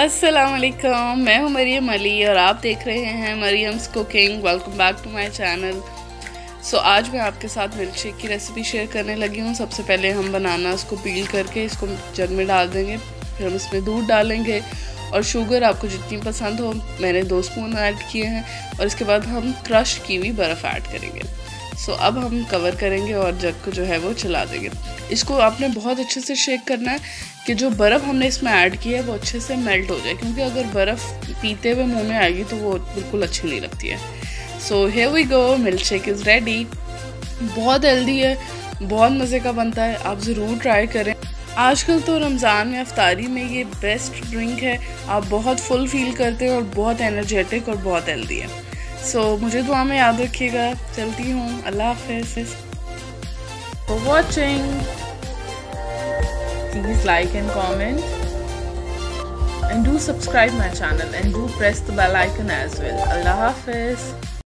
अस्सलाम वालेकुम, मैं हूँ मरियम अली और आप देख रहे हैं Mariam's cooking. Welcome back to my channel. आज मैं आपके साथ मिल्क शेक की रेसिपी शेयर करने लगी हूँ। सबसे पहले हम बनाना को पील करके इसको जग में डाल देंगे, फिर हम इसमें दूध डालेंगे और शुगर आपको जितनी पसंद हो। मैंने 2 स्पून ऐड किए हैं और इसके बाद हम क्रश की हुई बर्फ़ ऐड करेंगे। अब हम कवर करेंगे और जग को जो है वो चला देंगे। इसको आपने बहुत अच्छे से शेक करना है कि जो बर्फ़ हमने इसमें ऐड की है वो अच्छे से मेल्ट हो जाए, क्योंकि अगर बर्फ़ पीते हुए मुंह में आएगी तो वो बिल्कुल अच्छी नहीं लगती है। So here we go, milk shake is ready. बहुत हेल्दी है, बहुत मज़े का बनता है, आप ज़रूर ट्राई करें। आजकल तो रमज़ान में अफ्तारी में ये बेस्ट ड्रिंक है। आप बहुत फुल फील करते हैं और बहुत एनर्जेटिक और बहुत हेल्दी है। मुझे दुआ में याद रखिएगा। चलती हूँ, अल्लाह हाफ़िज़। For watching, please like and comment and do subscribe my channel and do press the bell icon as well. Allah Hafiz.